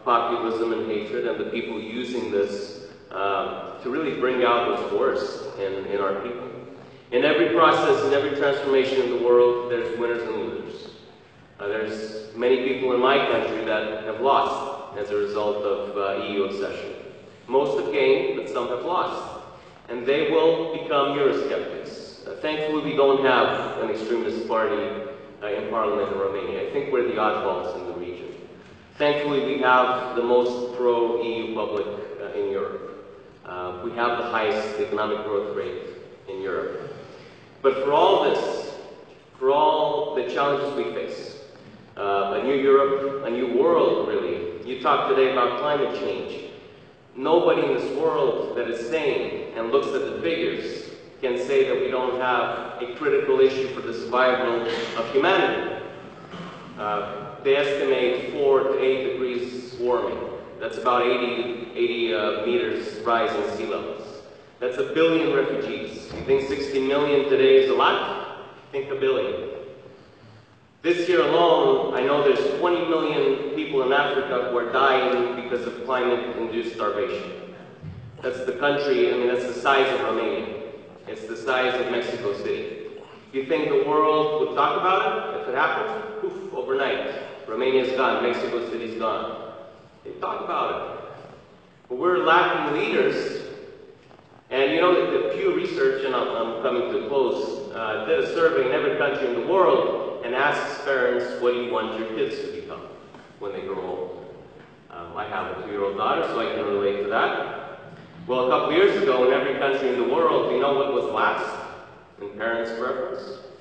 populism and hatred, and the people using this to really bring out what's worst in our people. In every process, in every transformation in the world, there's winners and losers. There's many people in my country that have lost as a result of EU accession. Most have gained, but some have lost. And they will become Eurosceptics. Thankfully, we don't have an extremist party in parliament in Romania. I think we're the oddballs in the region. Thankfully, we have the most pro-EU public in Europe. We have the highest economic growth rate in Europe. But for all this, for all the challenges we face, a new Europe, a new world, really. You talked today about climate change. Nobody in this world that is sane and looks at the figures can say that we don't have a critical issue for the survival of humanity. They estimate 4 to 8 degrees warming. That's about 80 meters rise in sea levels. That's 1 billion refugees. You think 60 million today is a lot? Think 1 billion. This year alone, I know there's 20 million people in Africa who are dying because of climate-induced starvation. That's the country, I mean, that's the size of Romania. It's the size of Mexico City. You think the world would talk about it? If it happened, poof, overnight. Romania's gone, Mexico City's gone. They talk about it. But we're lacking leaders. And you know, the Pew Research, and I'm coming to a close, did a survey in every country in the world and asks parents, what do you want your kids to become when they grow old? I have a 2-year-old daughter, so I can relate to that. Well, a couple years ago, in every country in the world, you know what was last in parents' preference?